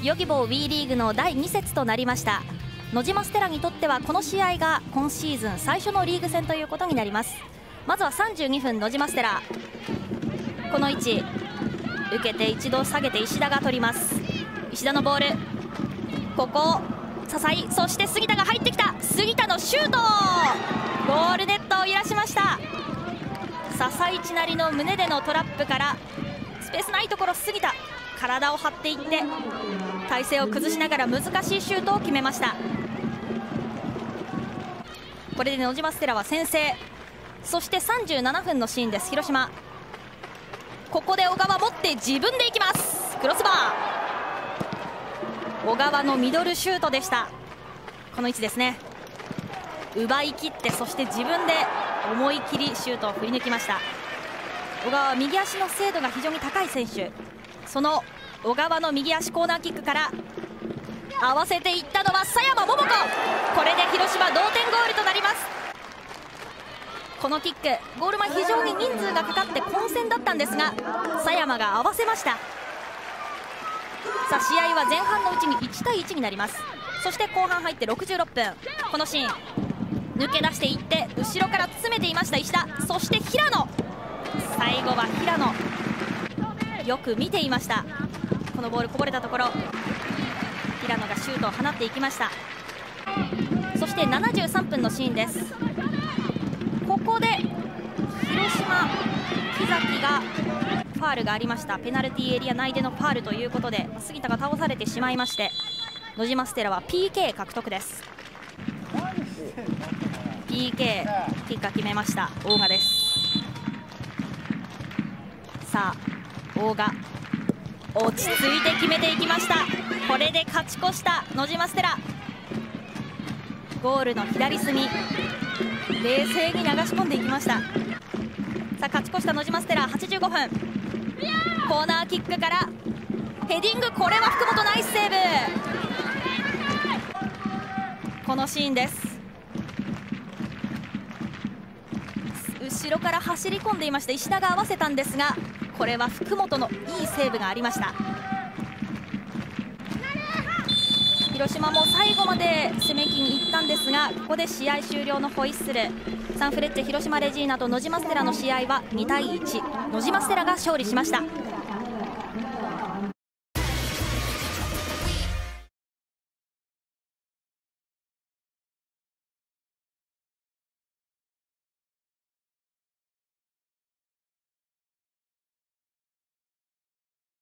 ヨギボー WE リーグの第2節となりました。野島ステラにとってはこの試合が今シーズン最初のリーグ戦ということになります。まずは32分、野島ステラ、この位置受けて一度下げて石田が取ります。石田のボール、ここ笹井、そして杉田が入ってきた。杉田のシュート、ゴールネットを揺らしました。笹井千成の胸でのトラップからスペースないところ、杉田体を張っていって体勢を崩しながら難しいシュートを決めました。これで野島ステラは先制。そして37分のシーンです。広島、ここで小川持って自分で行きます。クロスバー、小川のミドルシュートでした。この位置ですね、奪い切って、そして自分で思い切りシュートを振り抜きました。小川は右足の精度が非常に高い選手。その小川の右足コーナーキックから合わせていったのは佐山桃子。これで広島同点ゴールとなります。このキック、ゴール前非常に人数がかかって混戦だったんですが佐山が合わせました。さあ試合は前半のうちに1対1になります。そして後半入って66分、このシーン抜け出していって後ろから詰めていました石田、そして平野、最後は平野よく見ていました。このボールこぼれたところ平野がシュートを放っていきました。そして73分のシーンです。ここで広島木崎がファールがありました。ペナルティーエリア内でのファールということで杉田が倒されてしまいまして、野島ステラは PK 獲得です。 PK キッカー決めました大賀です。さあ大賀落ち着いて決めていきました。これで勝ち越した野島ステラ、ゴールの左隅冷静に流し込んでいきました。さあ勝ち越した野島ステラ、85分コーナーキックからヘディング、これは福本ナイスセーブ。このシーンです。後ろから走り込んでいました石田が合わせたんですが、これは福本のいいセーブがありました。広島も最後まで攻め気に行ったんですが、ここで試合終了のホイッスル。サンフレッチェ広島レジーナと野島ステラの試合は2対1、野島ステラが勝利しました。